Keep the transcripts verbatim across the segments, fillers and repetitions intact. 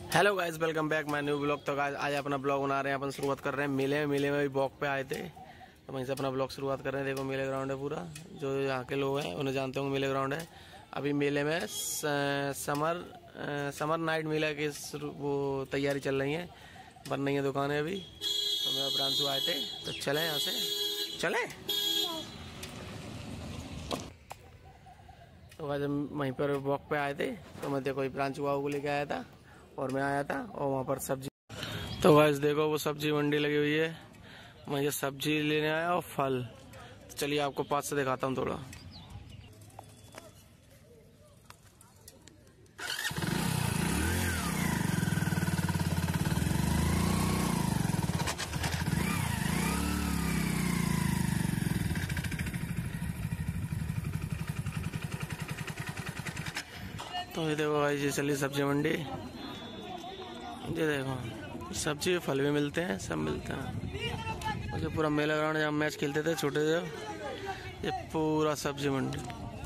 Hello guys, welcome back my new blog. तो guys आज अपना ब्लॉग बना रहे हैं, अपन शुरुआत कर रहे हैं मेले में। मेले में भी वॉक पे आए थे तो वहीं से अपना ब्लॉग शुरुआत कर रहे हैं। देखो मेले ग्राउंड है पूरा, जो यहाँ के लोग हैं उन्हें जानते होंगे मेले ग्राउंड है। अभी मेले में समर समर नाइट मेला की वो तैयारी चल रही है, बन रही है दुकानें अभी। तो मेरा ब्रांचू आए थे तो चले यहाँ से चले। तो गाइस वहीं पर वॉक पे आए थे तो मैं देखो ब्रांचू बाबू को लेके आया था और मैं आया था और वहाँ पर सब्जी। तो गाइस देखो वो सब्जी मंडी लगी हुई है, मैं ये सब्जी लेने आया और फल। तो चलिए आपको पास से दिखाता हूँ थोड़ा। तो ये देखो गाइस ये चलिए सब्जी मंडी, ये देखो सब्जी फल भी मिलते हैं, सब मिलते हैं। और जो पूरा मेला ग्राउंड जहाँ मैच खेलते थे छोटे थे, ये पूरा सब्जी मंडी।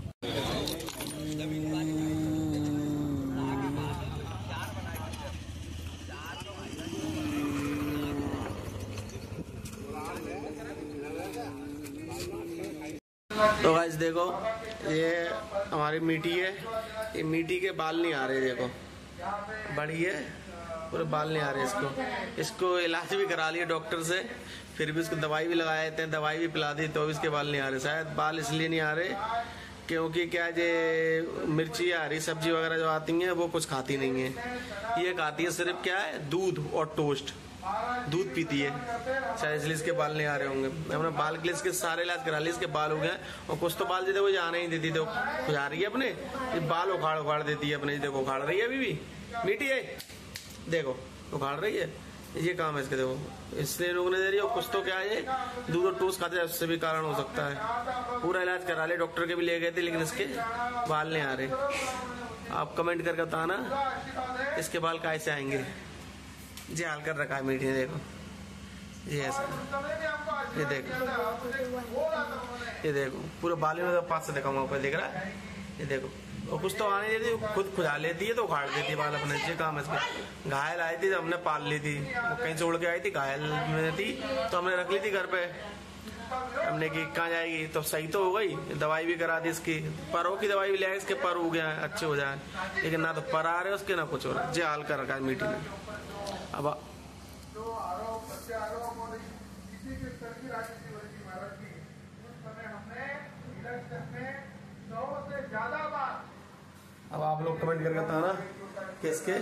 तो गाइस देखो ये हमारी मीठी है, ये मीठी के बाल नहीं आ रहे, देखो बड़ी है पूरे बाल नहीं आ रहे इसको। इसको इलाज भी करा लिया डॉक्टर से, फिर भी उसको दवाई भी लगाए थे, दवाई भी पिला दी तो भी इसके बाल नहीं आ रहे। शायद बाल इसलिए नहीं आ रहे क्योंकि क्या जे मिर्ची हरी सब्जी वगैरह जो आती हैं वो कुछ खाती नहीं है, ये खाती है सिर्फ क्या है दूध और टोस्ट, दूध पीती है, शायद इसलिए इसके बाल नहीं आ रहे होंगे। हमने बाल के लिए इसके सारे इलाज करा लिए, इसके बाल हो गए। और कुछ तो बाल जो थे वो जाने ही देती, तो खुजा रही है अपने, ये बाल उखाड़ उखाड़ देती है अपने। देखो उखाड़ रही है अभी भी, मीठी है देखो उखाड़ रही है, ये काम है इसके। देखो इसलिए लोग नहीं दे रही है। कुछ तो क्या है दूध और टोस्ट खाते हैं, उससे भी कारण हो सकता है। पूरा इलाज करा ले, डॉक्टर के भी ले गए थे लेकिन इसके बाल नहीं आ रहे। आप कमेंट करके बताना इसके बाल कैसे आएंगे। जी हाल कर रखा है मीठी ने, देखो ये ऐसा, ये देखो ये देखो पूरे बाल में पास से दिखाऊंगा ऊपर, देख रहा है ये देखो। और कुछ तो आने देती, खुद खुजा लेती है तो उखाड़ देती है बाल अपने। ये काम है इसके। घायल आई थी तो हमने पाल ली थी, वो कहीं से उड़ के आई थी, घायल में थी तो हमने रख ली थी घर पे। हमने की कहाँ जाएगी, तो सही तो हो गई, दवाई भी करा दी इसकी, परों की दवाई भी ले आई, इसके पर हो गया अच्छे हो जाए, लेकिन ना तो पर आ रहे उसके ना कुछ हो रहा है। जे हाल कर रखा है मीठी ने। अब अब आप लोग कमेंट करके बताना कि इसके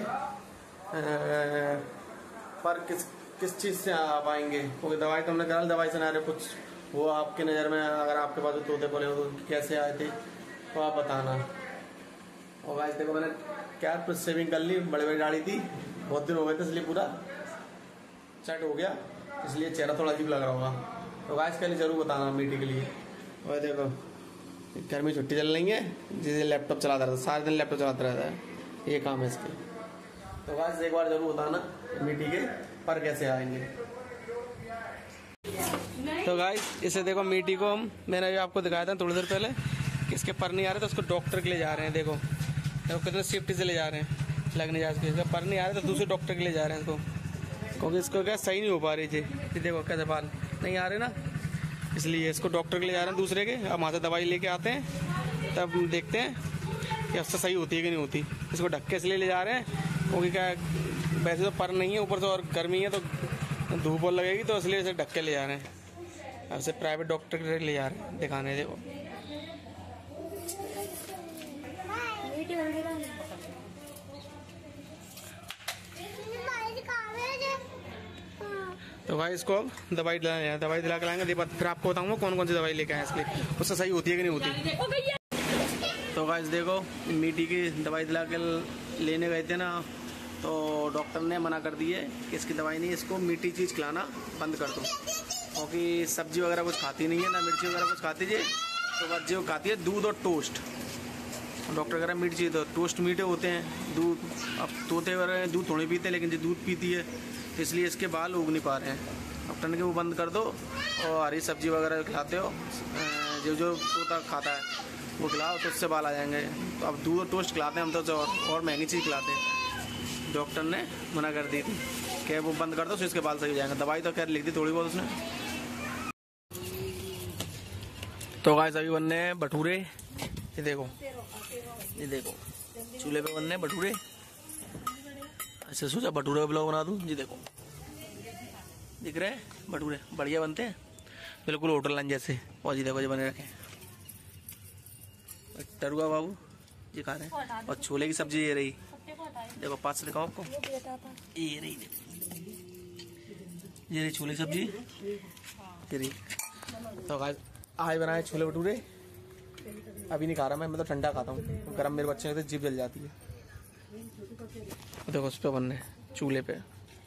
पर किस किस चीज से आप आएंगे, क्योंकि दवाई तो हमने करा, दवाई से ना रहे कुछ वो आपकी नज़र में, अगर आपके पास तोते बोले हो तो कैसे आए थे तो आप बताना। और गाइस देखो मैंने क्या सेविंग कर ली, बड़ी बड़ी दाढ़ी थी, बहुत दिन हो गए थे इसलिए पूरा सेट हो गया, इसलिए चेहरा थोड़ा अजीब लग रहा होगा। तो गाइस के लिए जरूर बताना मीठी के लिए। और देखो घर में छुट्टी चल रही है, जिसे लैपटॉप चलाता रहता है, सारे दिन लैपटॉप चलाता रहता है, ये काम है इसके। तो गाइस एक बार जरूर बताना मीठी के पर कैसे आएंगे। तो गाइस इसे देखो मीठी को हम, मैंने अभी आपको दिखाया था थोड़ी देर पहले कि इसके पर नहीं आ रहे तो उसको डॉक्टर के लिए जा रहे हैं। देखो देखो कितने सेफ्टी से ले जा रहे हैं, लगने जा इसके पर नहीं आ रहे तो दूसरे डॉक्टर के लिए जा रहे हैं इसको, क्योंकि इसको क्या सही नहीं हो पा रही थी। देखो कैसे बाल नहीं आ रहे ना, इसलिए इसको डॉक्टर के लिए जा रहे हैं दूसरे के। अब वहाँ से दवाई लेके आते हैं तब देखते हैं कि उससे सही होती है कि नहीं होती। इसको ढक के इसलिए ले जा रहे हैं क्योंकि क्या वैसे तो पर नहीं है, ऊपर से और गर्मी है तो धूप और लगेगी, तो इसलिए इसे ढक के ले जा रहे हैं। अब से प्राइवेट डॉक्टर के लिए ले जा रहे हैं दिखाने। देखो तो भाई इसको अब दवाई दिलाने दवाई दिला के लाएंगे, फिर आपको बताऊंगा कौन कौन सी दवाई लेके आए इसके, उससे सही होती है कि नहीं होती। तो गाइस देखो मीठी की दवाई दिला के लेने गए थे ना, तो डॉक्टर ने मना कर दी है कि इसकी दवाई नहीं, इसको मीठी चीज़ खिलाना बंद कर दो, क्योंकि सब्जी वगैरह कुछ खाती नहीं है, ना मिर्ची वगैरह कुछ खाती है, तो बस जो खाती है दूध और टोस्ट। डॉक्टर कह रहा है मिर्ची तो टोस्ट मीठे होते हैं, दूध अब तोते वगैरह दूध थोड़ी पीते हैं, लेकिन जो दूध पीती है तो इसलिए इसके बाल उग नहीं पा रहे हैं। डॉक्टर ने कि वो बंद कर दो और हरी सब्जी वगैरह खिलाते हो, जो जो तोता खाता है वो खिलाओ तो उससे बाल आ जाएंगे। तो अब दूध और टोस्ट खिलाते हैं हम तो, और, और महंगी चीज़ खिलाते हैं। डॉक्टर ने मना कर दी थी कि वो बंद कर दो तो इसके बाल सही हो जाएंगे। दवाई तो खैर लिख दी थोड़ी बहुत उसने। तो गाइस अभी बनने हैं भटूरे। ये देखो, ये देखो चूल्हे पे बनने भटूरे। ऐसे सोचा भटूरे का ब्लॉग बना दूं। जी देखो, दिख रहे हैं भटूरे, बढ़िया बनते हैं बिल्कुल होटल लाइन जैसे। और जी देखो, ये बने रखे टरुआ बाबू जी खा रहे हैं। और छोले की सब्जी ये रही, देखो पास से दिखाओ आपको, ये रही, ये रही छोले की सब्जी, ये रही। तो आज बनाए छोले भटूरे। अभी नहीं खा रहा मैं, मतलब ठंडा खाता हूँ, गर्म मेरे बच्चे से जीभ जल जाती है। देखो उस पर बनने चूल्हे पे।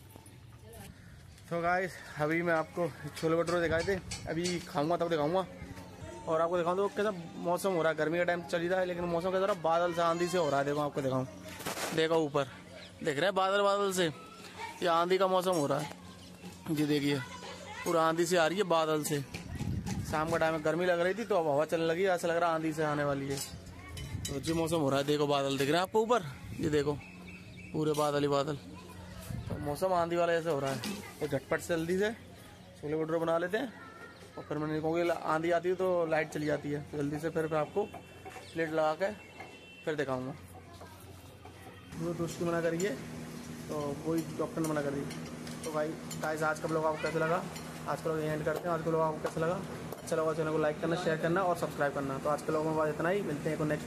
तो गाइस अभी मैं आपको छोले भटूरे दिखाए थे, अभी खाऊंगा तब दिखाऊंगा। और आपको दिखाऊं तो कैसा मौसम हो रहा है, गर्मी का टाइम चल रहा है लेकिन मौसम कैसा रहा, बादल से आंधी से हो रहा है। देखो आपको दिखाऊं, देखो ऊपर देख रहे हैं बादल, बादल से ये आंधी का मौसम हो रहा है। जी देखिए पूरा आंधी से आ रही है बादल से। शाम का टाइम में गर्मी लग रही थी तो अब हवा चलने लगी, ऐसा लग रहा है आंधी से आने वाली है। तो जी मौसम हो रहा है, देखो बादल दिख रहे हैं आपको ऊपर, ये देखो पूरे बादल ही बादल। तो मौसम आंधी वाला ऐसे हो रहा है। तो झटपट से जल्दी से छोले भटूरे बना लेते हैं। और फिर मैंने क्योंकि आंधी आती है तो लाइट चली जाती है, तो जल्दी से फिर मैं आपको प्लेट लगा के फिर दिखाऊंगा। वो तो उसकी मना करिए, तो वही डॉक्टर ने मना कर दी। तो भाई गाइस आज का ब्लॉग आपको कैसा लगा, आज का ब्लॉग एंड करते हैं। आज का ब्लॉग आपको कैसा लगा, अच्छा लगा चैनल को लाइक करना, शेयर करना और सब्सक्राइब करना। तो आज के ब्लॉग में बात इतना ही, मिलते हैं नेक्स्ट